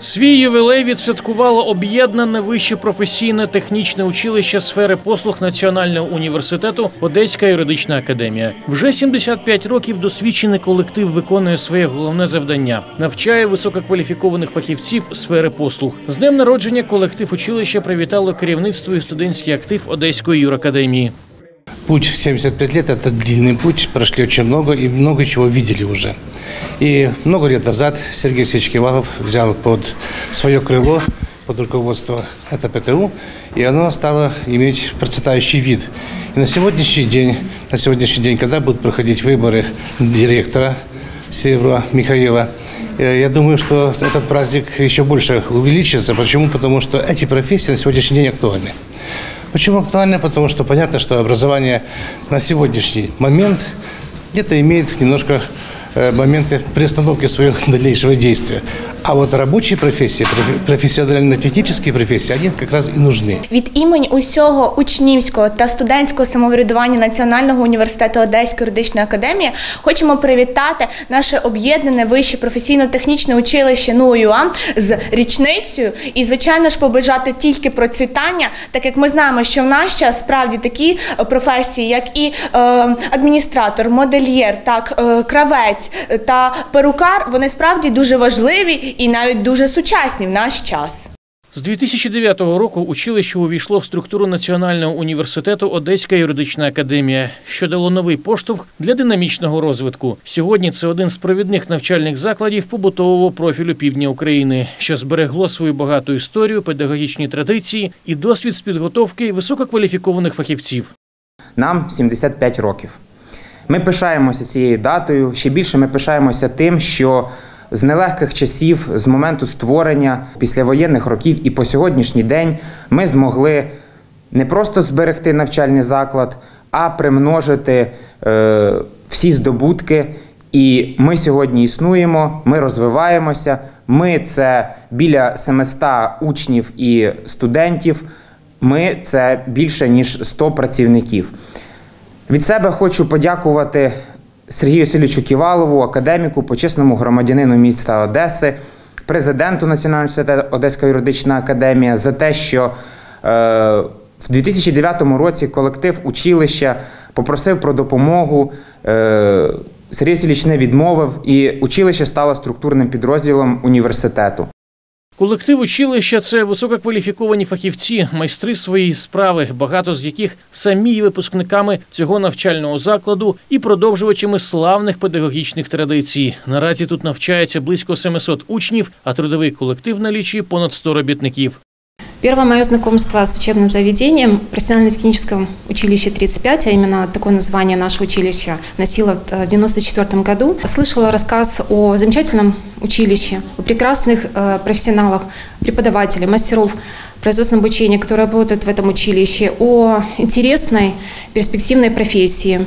Свій ювілей відсвяткувало об'єднане вище професійне технічне училище сфери послуг Національного університету Одеська юридична академія. Вже 75 років досвідчений колектив виконує своє головне завдання – навчає висококваліфікованих фахівців сфери послуг. З днем народження колектив училища привітало керівництво і студентський актив Одеської юракадемії. Путь 75 лет – это длинный путь, прошли очень много и много чего видели уже. И много лет назад Сергей Алексеевич Кивалов взял под свое крыло, под руководство это ПТУ, и оно стало иметь процветающий вид. И на сегодняшний день, когда будут проходить выборы директора Серебра Михаила, я думаю, что этот праздник еще больше увеличится. Почему? Потому что эти профессии на сегодняшний день актуальны. Почему актуально? Потому что понятно, что образование на сегодняшний момент где-то имеет немножко моменты приостановки своего дальнейшего действия. А вот рабочие профессии, професіонально-технічні професії, вони якраз і нужны. Від імені усього учнівського та студентського самоврядування Національного університету Одеської юридичної академії хочемо привітати наше об'єднане вище професійно-технічне училище НУЮА з річницею і, звичайно ж, побажати тільки процвітання, так як ми знаємо, що в наш час справді такі професії, як і адміністратор, модельєр, так, кравець та перукар, вони справді дуже важливі і навіть дуже сучасні в наш час. З 2009 року училище увійшло в структуру Національного університету Одеська юридична академія, що дало новий поштовх для динамічного розвитку. Сьогодні це один з провідних навчальних закладів побутового профілю півдня України, що зберегло свою багату історію, педагогічні традиції і досвід з підготовки висококваліфікованих фахівців. Нам 75 років. Ми пишаємося цією датою, ще більше ми пишаємося тим, що з нелегких часів, з моменту створення, післявоєнних років і по сьогоднішній день ми змогли не просто зберегти навчальний заклад, а примножити всі здобутки. І ми сьогодні існуємо, ми розвиваємося, ми – це біля 700 учнів і студентів, ми – це більше ніж 100 працівників. Від себе хочу подякувати Сергію Васильовичу Ківалову, академіку, почесному громадянину міста Одеси, президенту Національного університету Одеська юридична академія за те, що в 2009 році колектив училища попросив про допомогу, Сергій Васильович не відмовив, і училище стало структурним підрозділом університету. Колектив училища – це висококваліфіковані фахівці, майстри своєї справи, багато з яких самі є випускниками цього навчального закладу і продовжувачами славних педагогічних традицій. Наразі тут навчається близько 700 учнів, а трудовий колектив налічує понад 100 робітників. Первое мое знакомство с учебным заведением в профессионально-техническом училище 35, а именно такое название наше училище носило в 1994 году. Слышала рассказ о замечательном училище, о прекрасных профессионалах, преподавателях, мастеров производственного обучения, которые работают в этом училище, о интересной, перспективной профессии.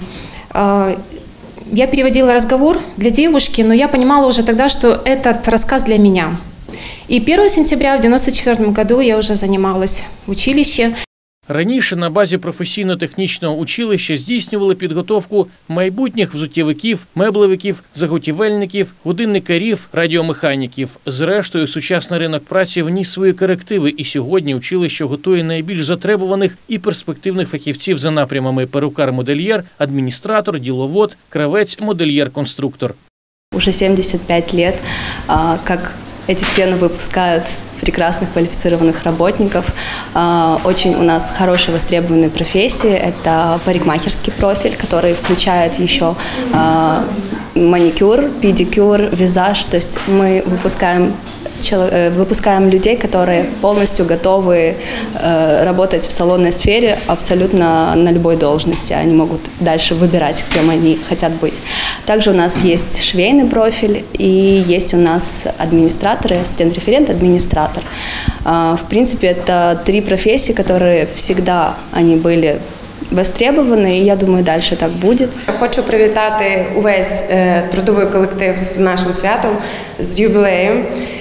Я переводила разговор для девушки, но я понимала уже тогда, что этот рассказ для меня. И 1 сентября в 1994 году я уже занималась в училище. Раніше на базі професійно-технічного училища здійснювали підготовку майбутніх взуттєвиків, меблевиків, заготівельників, годинникарів, радіомеханіків. Зрештою, сучасний ринок праці вніс свої корективи, і сьогодні училище готує найбільш затребуваних і перспективних фахівців за напрямами перукар-модельєр, адміністратор, діловод, кравець, модельєр-конструктор. Уже 75 лет, как эти стены выпускают прекрасных квалифицированных работников. Очень у нас хорошие востребованные профессии. Это парикмахерский профиль, который включает еще маникюр, педикюр, визаж. То есть мы выпускаем людей, которые полностью готовы работать в салонной сфере абсолютно на любой должности. Они могут дальше выбирать, кем они хотят быть. Также у нас есть швейный профиль и есть у нас администраторы, ассистент-референт, администратор. В принципе, это 3 профессии, которые всегда они были востребовані, і я думаю, далі так буде. Хочу привітати увесь трудовий колектив з нашим святом, з ювілеєм.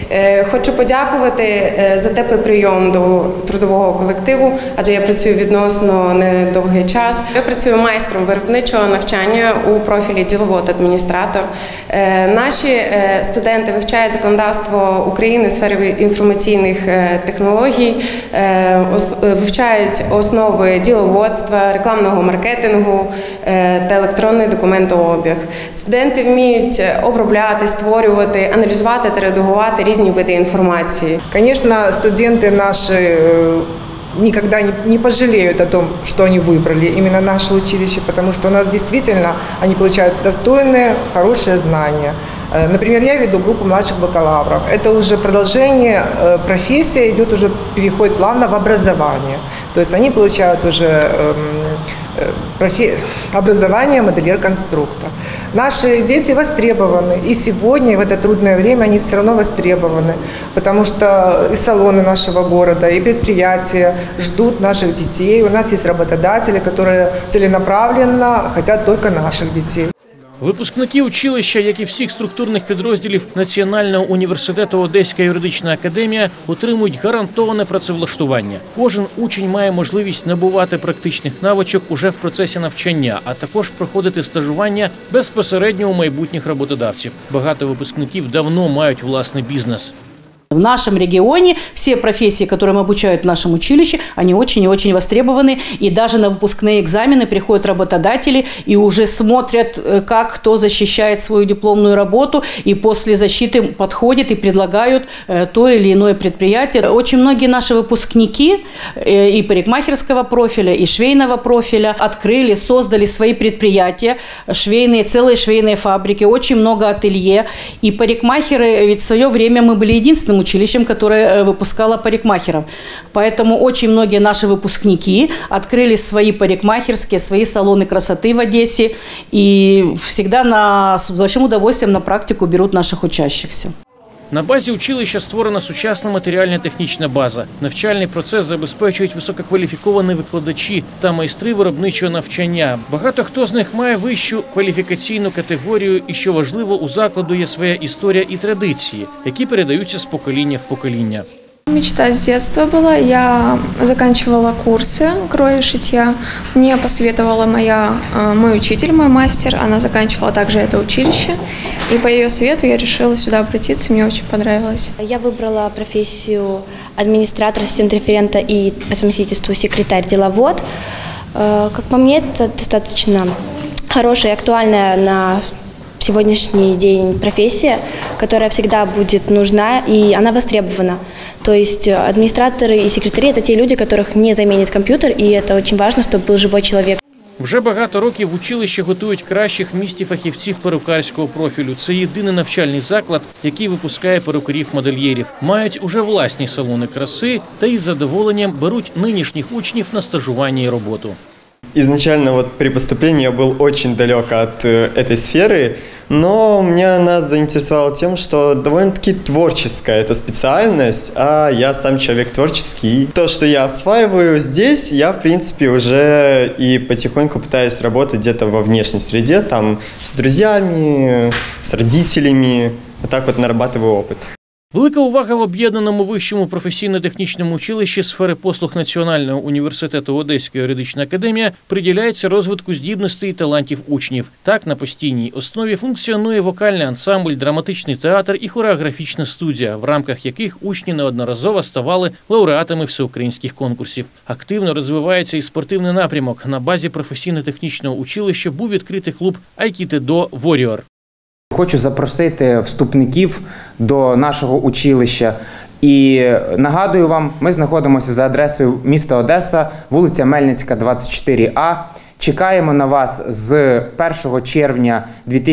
Хочу подякувати за теплий прийом до трудового колективу, адже я працюю відносно недовгий час. Я працюю майстром виробничого навчання у профілі діловод-адміністратор. Наші студенти вивчають законодавство України в сфері інформаційних технологій, вивчають основи діловодства, рекламного маркетингу та електронний документообіг. Студенти вміють обробляти, створювати, аналізувати та редагувати різні види информации. Конечно, студенты наши никогда не пожалеют о том, что они выбрали именно наше училище, потому что у нас действительно они получают достойные, хорошие знания. Например, я веду группу младших бакалавров. Это уже продолжение профессии, идет уже переходит плавно в образование. То есть они получают уже образование модельер-конструктор. Наши дети востребованы, и сегодня, и в это трудное время, они все равно востребованы, потому что и салоны нашего города, и предприятия ждут наших детей. У нас есть работодатели, которые целенаправленно хотят только наших детей. Випускники училища, як і всіх структурних підрозділів Національного університету Одеська юридична академія, отримують гарантоване працевлаштування. Кожен учень має можливість набувати практичних навичок уже в процесі навчання, а також проходити стажування безпосередньо у майбутніх роботодавців. Багато випускників давно мають власний бізнес. В нашем регионе все профессии, которым обучают в нашем училище, они очень и очень востребованы. И даже на выпускные экзамены приходят работодатели и уже смотрят, как кто защищает свою дипломную работу. И после защиты подходят и предлагают то или иное предприятие. Очень многие наши выпускники и парикмахерского профиля, и швейного профиля открыли, создали свои предприятия, швейные, целые швейные фабрики, очень много ателье. И парикмахеры, ведь в свое время мы были единственным училищем, которое выпускало парикмахеров. Поэтому очень многие наши выпускники открыли свои парикмахерские, свои салоны красоты в Одессе и всегда с большим удовольствием на практику берут наших учащихся. На базі училища створена сучасна матеріально-технічна база. Навчальний процес забезпечують висококваліфіковані викладачі та майстри виробничого навчання. Багато хто з них має вищу кваліфікаційну категорію і, що важливо, у закладу є своя історія і традиції, які передаються з покоління в покоління. Мечта с детства была. Я заканчивала курсы кроя и шитья. Мне посоветовала мой учитель, мой мастер. Она заканчивала также это училище. И по ее совету я решила сюда обратиться. Мне очень понравилось. Я выбрала профессию администратора, ассистент-референта и по совместительству секретарь-деловод. Как по мне, это достаточно хорошая и актуальная на сегодняшний день профессия, которая всегда будет нужна, и она востребована. То есть администраторы и секретари – это те люди, которых не заменит компьютер, и это очень важно, чтобы был живой человек. Вже багато років в училищі готують кращих в місті фахівців перукарського профілю. Це єдиний навчальний заклад, який випускає перукарів-модельєрів. Мають уже власні салони краси та із задоволенням беруть нинішніх учнів на стажування і роботу. Изначально при поступлении я был очень далек от этой сферы, но меня она заинтересовала тем, что довольно-таки творческая эта специальность, а я сам человек творческий. То, что я осваиваю здесь, я, в принципе, уже и потихоньку пытаюсь работать где-то во внешней среде, там, с друзьями, с родителями, вот так вот нарабатываю опыт. Велика увага в об'єднаному вищому професійно-технічному училищі сфери послуг Національного університету Одеська юридична академія приділяється розвитку здібностей і талантів учнів. Так, на постійній основі функціонує вокальний ансамбль, драматичний театр і хореографічна студія, в рамках яких учні неодноразово ставали лауреатами всеукраїнських конкурсів. Активно розвивається і спортивний напрямок. На базі професійно-технічного училища був відкритий клуб айкідо «Воріор». Хочу запросити вступників до нашого училища. І нагадую вам, ми знаходимося за адресою міста Одеса, вулиця Мельницька, 24А. Чекаємо на вас з 1 червня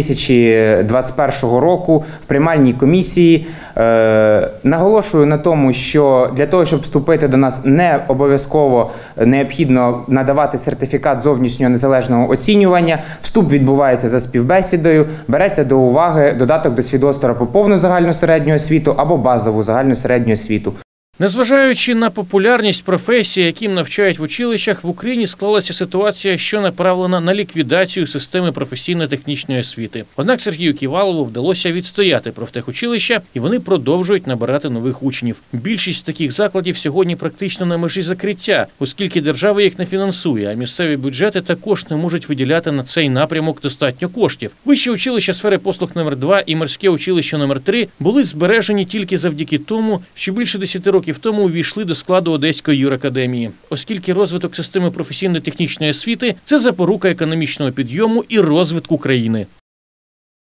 2021 року в приймальній комісії. Наголошую на тому, що для того, щоб вступити до нас, не обов'язково необхідно надавати сертифікат зовнішнього незалежного оцінювання. Вступ відбувається за співбесідою, береться до уваги додаток до свідоцтва про повну загальну середню освіту або базову загальну середню освіту. Незважаючи на популярність професій, яким навчають в училищах, в Україні склалася ситуація, що направлена на ліквідацію системи професійно-технічної освіти. Однак Сергію Ківалову вдалося відстояти профтехучилища, і вони продовжують набирати нових учнів. Більшість таких закладів сьогодні практично на межі закриття, оскільки держава їх не фінансує, а місцеві бюджети також не можуть виділяти на цей напрямок достатньо коштів. Вище училище сфери послуг номер 2 і морське училище номер 3 були збережені тільки завдяки тому, що більше 10 років тому увійшли до складу Одеської юракадемії, оскільки розвиток системи професійно-технічної освіти – це запорука економічного підйому і розвитку країни.